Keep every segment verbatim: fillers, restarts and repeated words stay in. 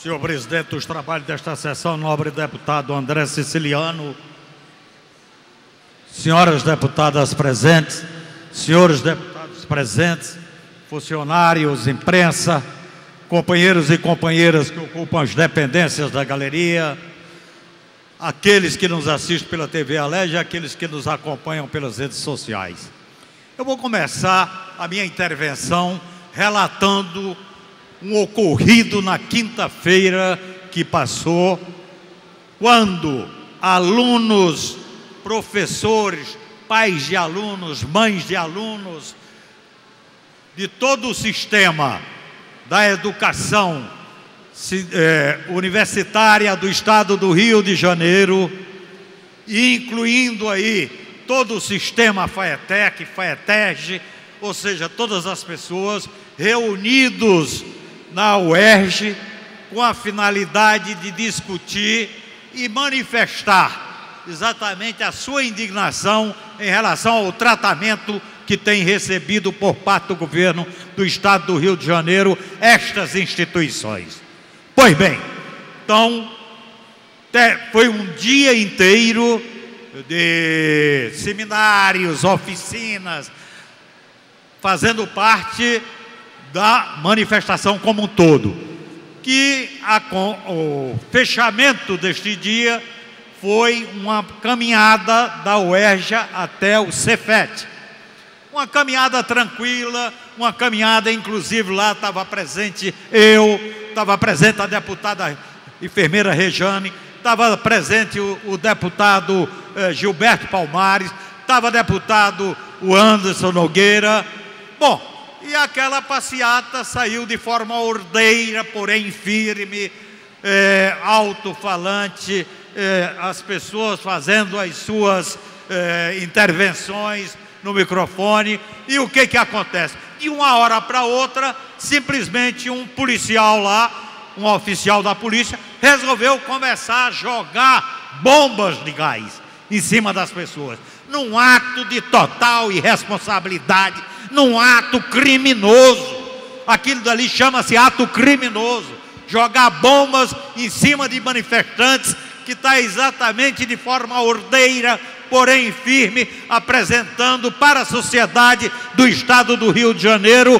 Senhor presidente dos trabalhos desta sessão, nobre deputado André Siciliano, senhoras deputadas presentes, senhores deputados presentes, funcionários, imprensa, companheiros e companheiras que ocupam as dependências da galeria, aqueles que nos assistem pela T V Alerj e aqueles que nos acompanham pelas redes sociais. Eu vou começar a minha intervenção relatando um ocorrido na quinta-feira que passou, quando alunos, professores, pais de alunos, mães de alunos, de todo o sistema da educação é, universitária do estado do Rio de Janeiro, e incluindo aí todo o sistema FAETEC, FAETERJ, ou seja, todas as pessoas reunidos na U E R J com a finalidade de discutir e manifestar exatamente a sua indignação em relação ao tratamento que tem recebido por parte do governo do estado do Rio de Janeiro estas instituições. Pois bem, então foi um dia inteiro de seminários, oficinas, fazendo parte da manifestação como um todo, que a, o fechamento deste dia foi uma caminhada da U E R J até o Cefet. Uma caminhada tranquila, uma caminhada, inclusive lá estava presente eu, estava presente a deputada enfermeira Rejane, estava presente o, o deputado eh, Gilberto Palmares, estava deputado o Anderson Nogueira. Bom, e aquela passeata saiu de forma ordeira, porém firme, é, alto-falante, é, as pessoas fazendo as suas é, intervenções no microfone. E o que que acontece? De uma hora para outra, simplesmente um policial lá, um oficial da polícia, resolveu começar a jogar bombas de gás em cima das pessoas, num ato de total irresponsabilidade, num ato criminoso. Aquilo dali chama-se ato criminoso, jogar bombas em cima de manifestantes, que está exatamente de forma ordeira, porém firme, apresentando para a sociedade do estado do Rio de Janeiro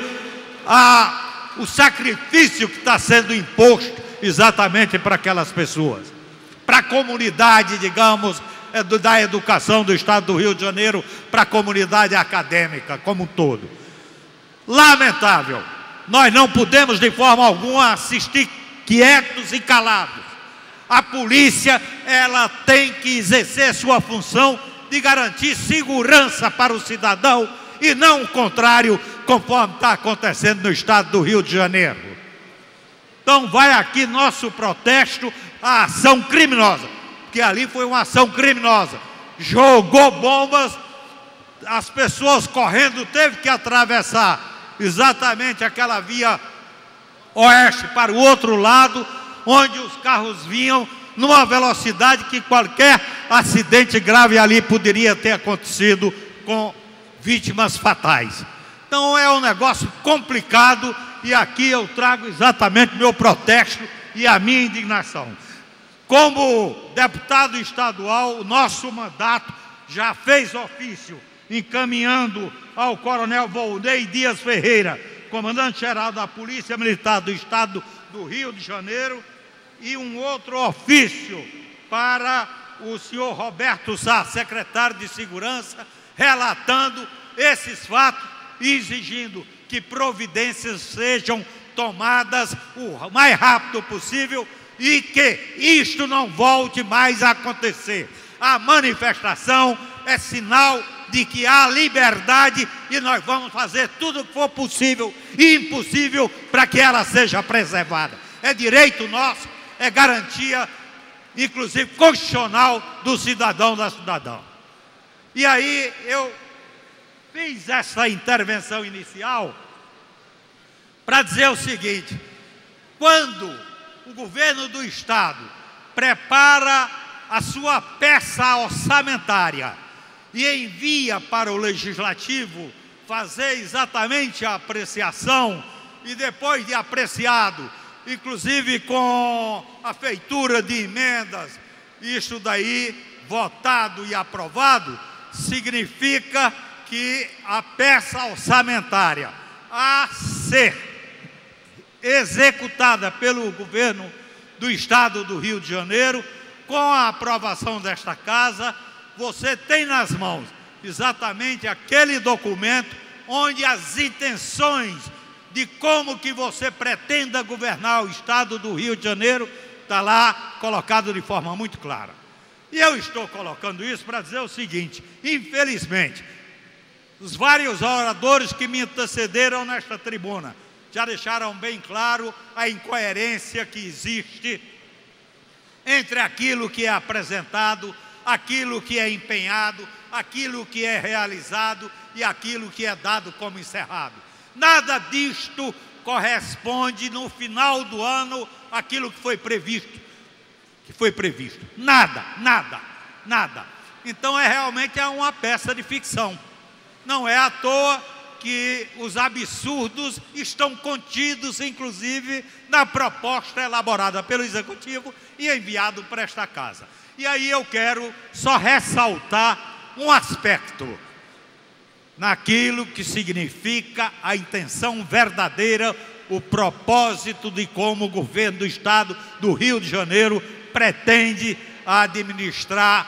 a, o sacrifício que está sendo imposto exatamente para aquelas pessoas, para a comunidade, digamos, da educação do estado do Rio de Janeiro, para a comunidade acadêmica como um todo. Lamentável, nós não podemos de forma alguma assistir quietos e calados. A polícia, ela tem que exercer sua função de garantir segurança para o cidadão e não o contrário, conforme está acontecendo no estado do Rio de Janeiro. Então vai aqui nosso protesto à ação criminosa, que ali foi uma ação criminosa, jogou bombas, as pessoas correndo, teve que atravessar exatamente aquela via oeste para o outro lado, onde os carros vinham numa velocidade que qualquer acidente grave ali poderia ter acontecido com vítimas fatais. Então é um negócio complicado, e aqui eu trago exatamente meu protesto e a minha indignação. Como deputado estadual, o nosso mandato já fez ofício encaminhando ao coronel Volney Dias Ferreira, comandante-geral da Polícia Militar do estado do Rio de Janeiro, e um outro ofício para o senhor Roberto Sá, secretário de Segurança, relatando esses fatos e exigindo que providências sejam tomadas o mais rápido possível e que isto não volte mais a acontecer. A manifestação é sinal de que há liberdade e nós vamos fazer tudo o que for possível e impossível para que ela seja preservada. É direito nosso, é garantia, inclusive constitucional, do cidadão, da cidadã. E aí eu fiz essa intervenção inicial para dizer o seguinte: quando o governo do estado prepara a sua peça orçamentária e envia para o legislativo fazer exatamente a apreciação, e depois de apreciado inclusive com a feitura de emendas. Isso daí, votado e aprovado, significa que a peça orçamentária a ser executada pelo governo do Estado do Rio de Janeiro, com a aprovação desta casa, você tem nas mãos exatamente aquele documento onde as intenções de como que você pretenda governar o Estado do Rio de Janeiro está lá colocado de forma muito clara. E eu estou colocando isso para dizer o seguinte: infelizmente, os vários oradores que me antecederam nesta tribuna já deixaram bem claro a incoerência que existe entre aquilo que é apresentado, aquilo que é empenhado, aquilo que é realizado e aquilo que é dado como encerrado. Nada disto corresponde no final do ano àquilo que foi previsto, que foi previsto. Nada, nada, nada. Então é realmente é uma peça de ficção. Não é à toa que os absurdos estão contidos, inclusive, na proposta elaborada pelo Executivo e enviado para esta casa. E aí eu quero só ressaltar um aspecto naquilo que significa a intenção verdadeira, o propósito de como o governo do Estado do Rio de Janeiro pretende administrar.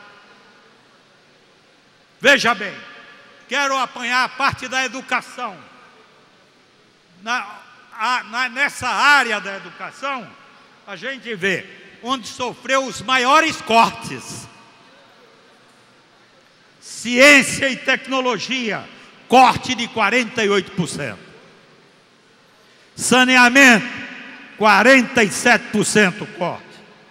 Veja bem, quero apanhar a parte da educação. Na, a, na, nessa área da educação, a gente vê onde sofreu os maiores cortes. Ciência e tecnologia, corte de quarenta e oito por cento. Saneamento, quarenta e sete por cento corte.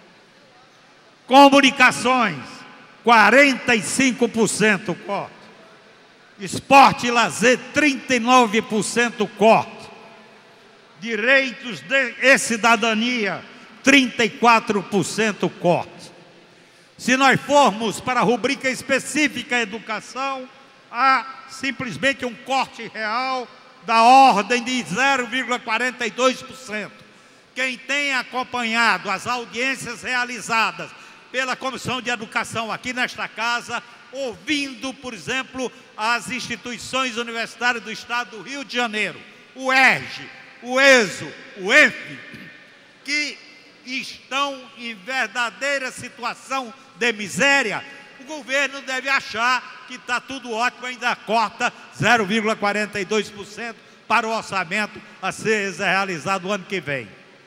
Comunicações, quarenta e cinco por cento corte. Esporte e lazer, trinta e nove por cento corte. Direitos de, e cidadania, trinta e quatro por cento corte. Se nós formos para a rubrica específica educação, há simplesmente um corte real da ordem de zero vírgula quarenta e dois por cento. Quem tem acompanhado as audiências realizadas pela Comissão de Educação aqui nesta casa, ouvindo, por exemplo, as instituições universitárias do Estado do Rio de Janeiro, o E R J, o ESO, o E N F, que estão em verdadeira situação de miséria, o governo deve achar que está tudo ótimo, ainda corta zero vírgula quarenta e dois por cento para o orçamento a ser realizado o ano que vem.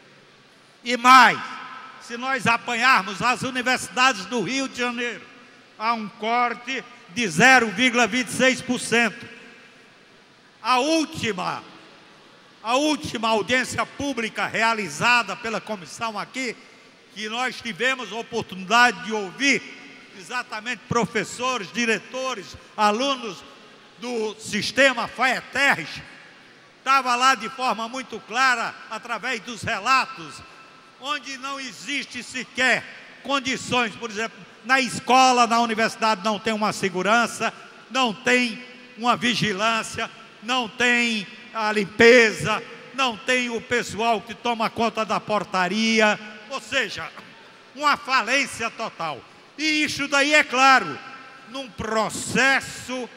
E mais, se nós apanharmos as universidades do Rio de Janeiro, há um corte de zero vírgula vinte e seis por cento. A última, a última audiência pública realizada pela comissão aqui, que nós tivemos a oportunidade de ouvir exatamente professores, diretores, alunos do sistema FAETERRES, estava lá de forma muito clara, através dos relatos, onde não existe sequer condições, por exemplo, na escola, na universidade não tem uma segurança, não tem uma vigilância, não tem a limpeza, não tem o pessoal que toma conta da portaria, ou seja, uma falência total. E isso daí, é claro, num processo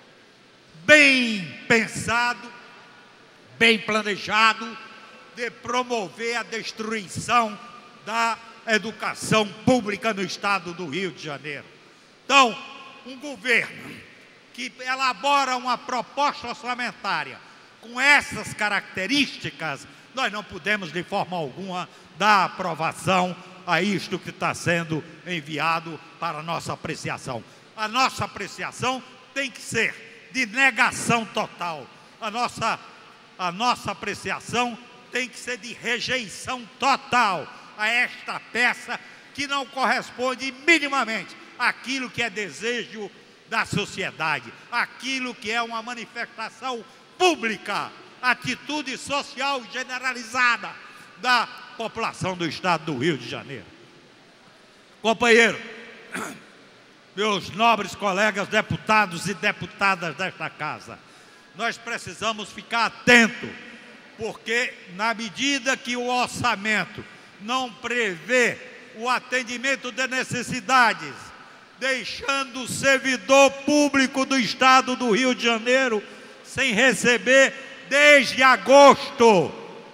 bem pensado, bem planejado, de promover a destruição da educação pública no Estado do Rio de Janeiro. Então, um governo que elabora uma proposta orçamentária com essas características, nós não podemos de forma alguma dar aprovação a isto que está sendo enviado para a nossa apreciação. A nossa apreciação tem que ser de negação total. A nossa, a nossa apreciação tem que ser de rejeição total a esta peça que não corresponde minimamente àquilo que é desejo da sociedade, aquilo que é uma manifestação pública, atitude social generalizada da população do Estado do Rio de Janeiro. Companheiro, meus nobres colegas deputados e deputadas desta casa, nós precisamos ficar atentos porque na medida que o orçamento não prevê o atendimento de necessidades, deixando o servidor público do Estado do Rio de Janeiro sem receber desde agosto.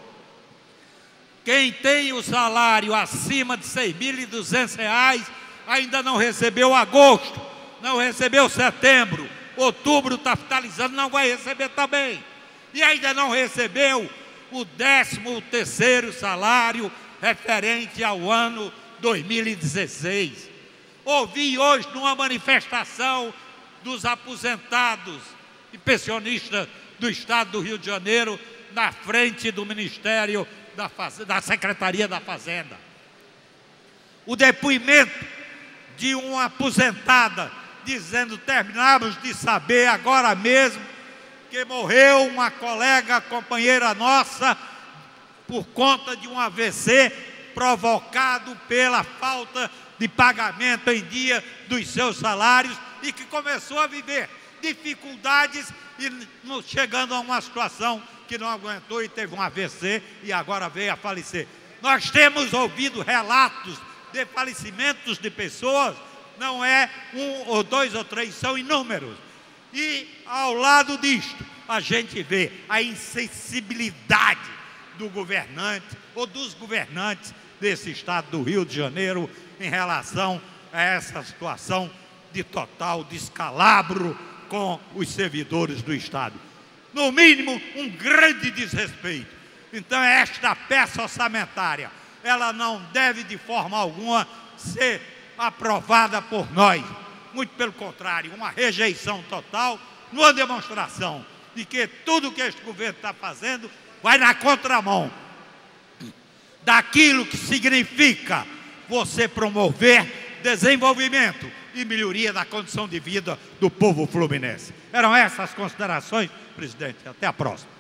Quem tem o salário acima de seis mil e duzentos reais ainda não recebeu agosto, não recebeu setembro, outubro está finalizando, não vai receber também. E ainda não recebeu o décimo terceiro salário referente ao ano dois mil e dezesseis. Ouvi hoje numa manifestação dos aposentados e pensionistas do Estado do Rio de Janeiro, na frente do Ministério da, Faz... da Secretaria da Fazenda, o depoimento de uma aposentada dizendo: terminamos de saber agora mesmo que morreu uma colega, companheira nossa, por conta de um A V C provocado pela falta de pagamento em dia dos seus salários e que começou a viver dificuldades e chegando a uma situação que não aguentou e teve um A V C e agora veio a falecer. Nós temos ouvido relatos de falecimentos de pessoas, não é um ou dois ou três, são inúmeros. E ao lado disto, a gente vê a insensibilidade do governante ou dos governantes desse Estado do Rio de Janeiro em relação a essa situação de total descalabro com os servidores do Estado. No mínimo, um grande desrespeito. Então, esta peça orçamentária, ela não deve de forma alguma ser aprovada por nós. Muito pelo contrário, uma rejeição total, numa demonstração de que tudo que este governo está fazendo vai na contramão daquilo que significa você promover desenvolvimento e melhoria da condição de vida do povo fluminense. Eram essas as considerações, presidente. Até a próxima.